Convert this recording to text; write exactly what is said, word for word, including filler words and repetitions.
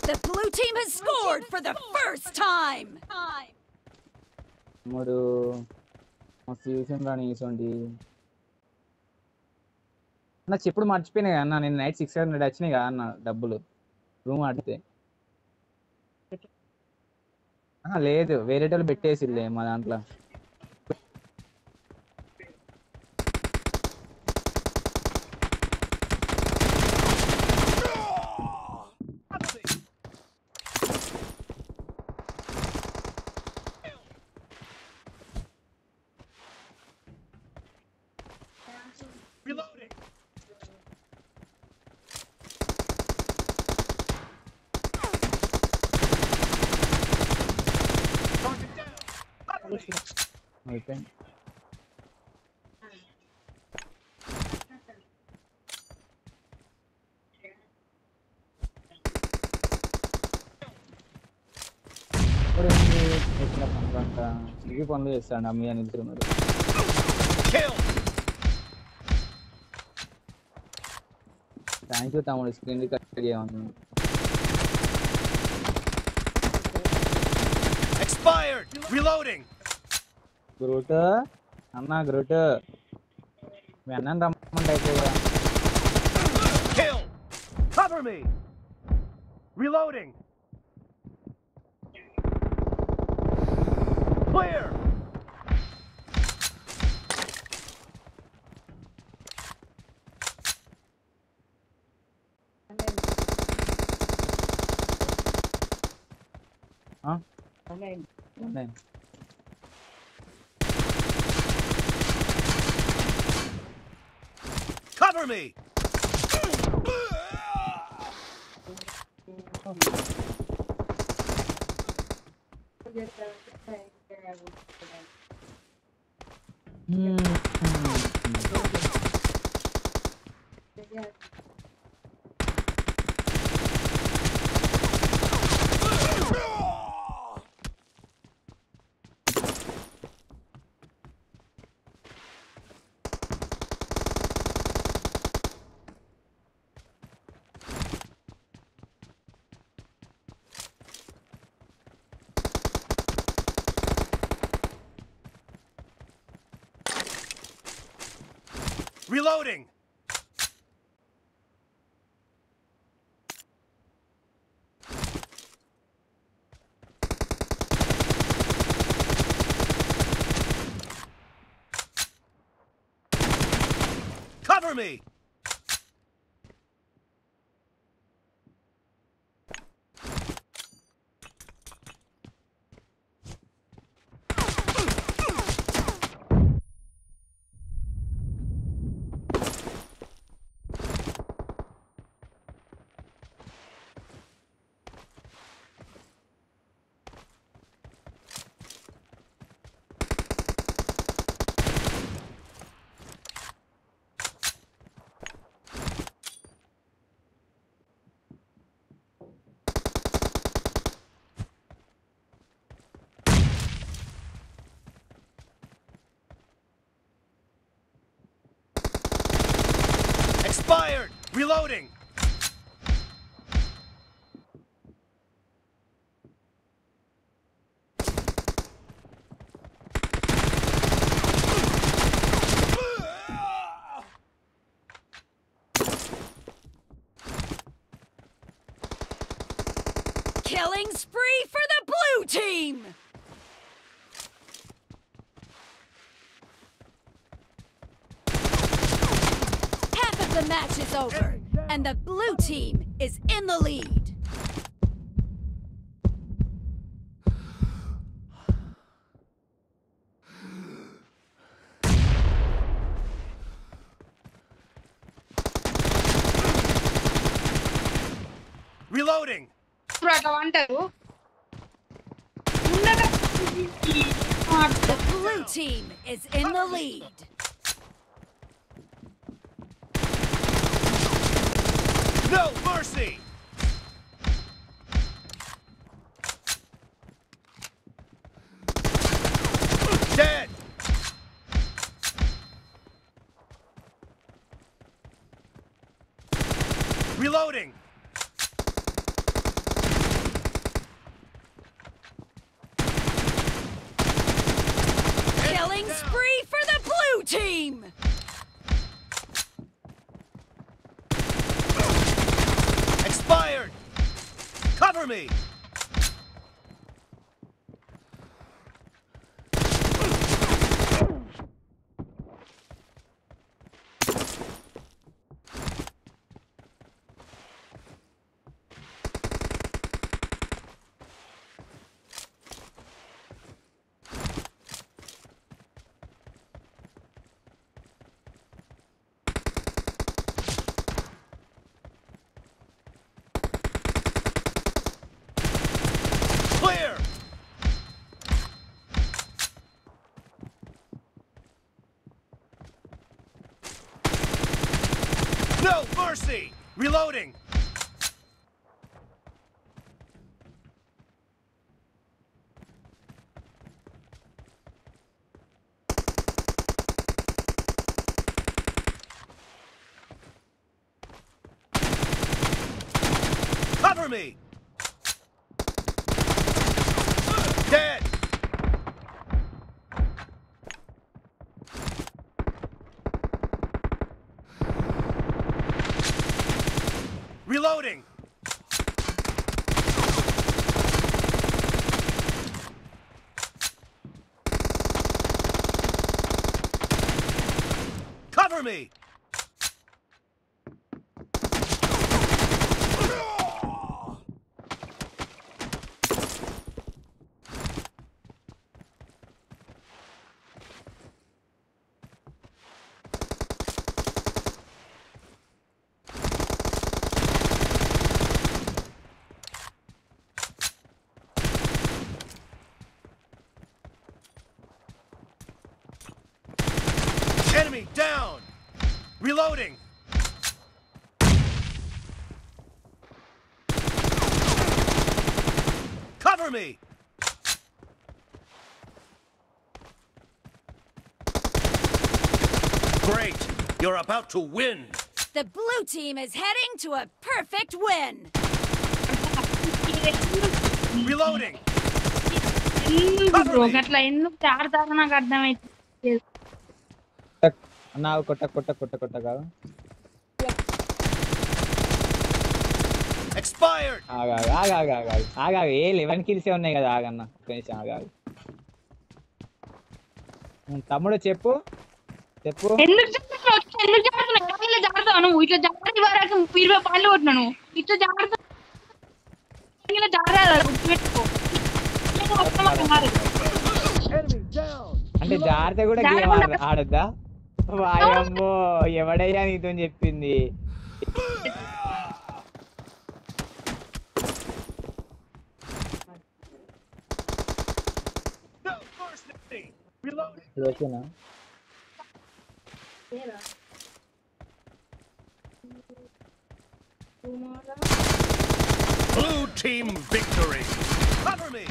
The blue team has scored for the first time. మూడు మస్తు చూసాను రాని చూసండి అన్న చెప్పుడు మర్చిపోయినాయి అన్న నేను నైట్ సిక్స్ హండ్రెడ్ వచ్చినాయి కదా అన్న డబ్బులు రూమ్ ఆడితే లేదు వేరేటోళ్ళు పెట్టేసిలే మా దాంట్లో Reloading. Target down. Okay. Swiggy పనులు చేస్తాడు అమ్మి అని ఇద్దరు మరి థ్యాంక్ యూ తమ్ముడు స్క్రీన్ రికార్డ్ చేయమన్నాను Expired. Reloading. గ్రూట్ అన్న గ్రూట్ మీ అన్నని రమ్మంటే అయిపోయా Kill. Cover me. Reloading. Clear. Huh? Name. Name. Cover me. Hmm. Reloading. Cover me. Expired. Reloading. Killing spree for the blue team. Half of the match is over, and the blue team is in the lead. Reloading. The blue team is in the lead. No mercy. Dead. Reloading. team! Expired! Cover me! Clear! No mercy! Reloading! Cover me! Dead! Reloading! Cover me! Enemy down! Reloading! Cover me! Great! You're about to win! The blue team is heading to a perfect win! Reloading! ఎందుకు bro అట్లా ఎందుకు ఆడతారో నాకు అర్థమైతే అన్నా కొట్ట కొట్ట కొట్ట కొట్ట కాదు Expired! ఆగాగు ఆగాగు ఆగాగు ఆగాగు ఏ లెవెన్ కిల్సే ఉన్నాయి కదా ఆగన్న కొంచెం ఆగాగు తమ్ముడు చెప్పు చెప్పు ఎందుకు చెప్తున్నావు ఎందుకు చెప్తున్నావు ఇలా జాగ్రత్త నువ్వు ఇట్లా జాగ్రత్త వరకు ఇరవై పాళ్ళు కొట్టినాను ఇట్లా జాగ్రత్త ఇలా జాగ్రత్త పెట్టుకో అంటే జాగ్రత్త కూడా గేమ్ ఆడద్దా వాయమ్మో ఎవడయ్యా నీతో చెప్పింది ఓకేనా Blue team victory! Cover me!